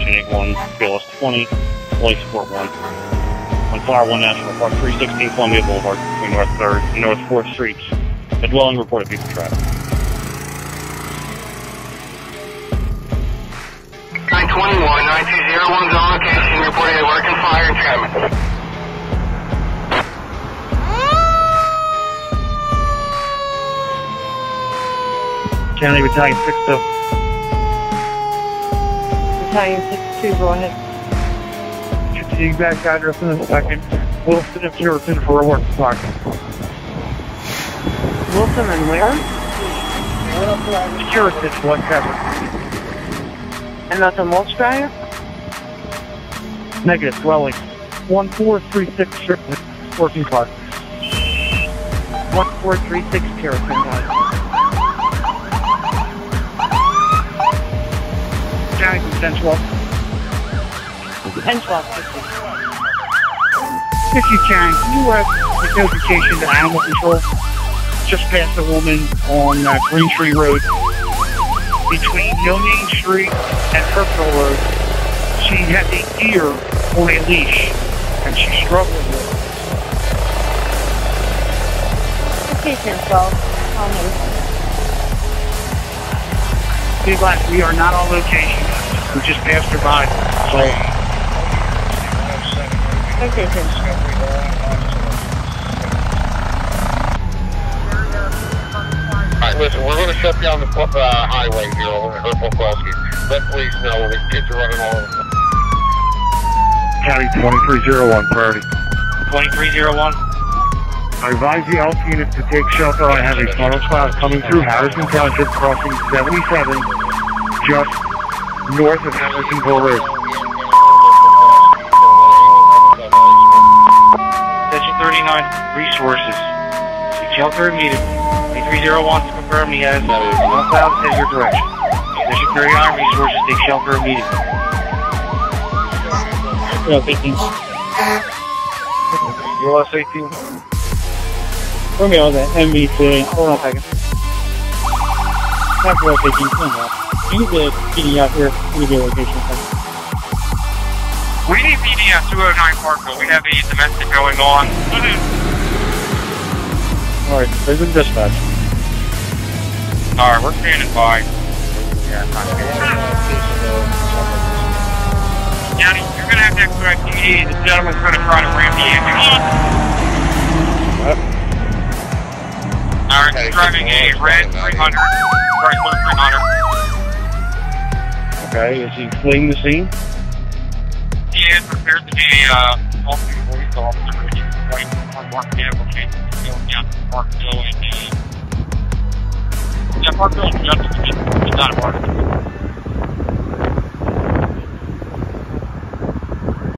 location 81, BLS 20, Life Support 1. On Flower 1 National Park 316 Columbia Boulevard between North 3rd and North 4th Streets. A dwelling reported vehicle traffic. 921, 9201's on location, reporting a working fire entrapment. County Battalion 6-2. Battalion 6-2, go ahead. Should the exact address in a second. Wilson and Puritan for a work clock. Wilson and where? Puritan, whatever. And that's a mulch dryer? Negative, dwelling. 1436 working clock. 1436 Puritan, guys. County 10-12. 10-12, If you can you have a notification to Animal Control? Just past a woman on Green Tree Road between No Name Street and Purple Road. She has a deer on a leash and she's struggling with it. Okay, 10-12. Be glad we are not on location. We just passed her by. So. Okay, 10-12. Alright, listen, we're going to shut down the highway here over at Pokowski. Let police know the kids are running all over. County 2301, priority. 2301. I advise the ALF unit to take shelter. I have a tunnel cloud coming through Harrison Township, crossing 77, just north of Harrisonville Road. Section 39, resources. Take shelter immediately. 2301 to confirm he has tunnel clouds in your direction. Section 39, resources. Take shelter immediately. ULS 18. Romeo, the MV3. Hold on a second. That's location. You need the PD out here. You need the location. We need PD at 209 Parkville. We have a domestic going on. Alright, there's a dispatch. Alright, we're standing by. Johnny, you're going to have to expedite PD. The gentleman's going to try to ram the engine. Alright, he's driving a red 300. Chrysler 300. Okay, is he fleeing the scene? He is prepared to be talking police officer. He's right on Mark vehicle chasing going down to Parkville and Parkville is just, it's not a Parkville.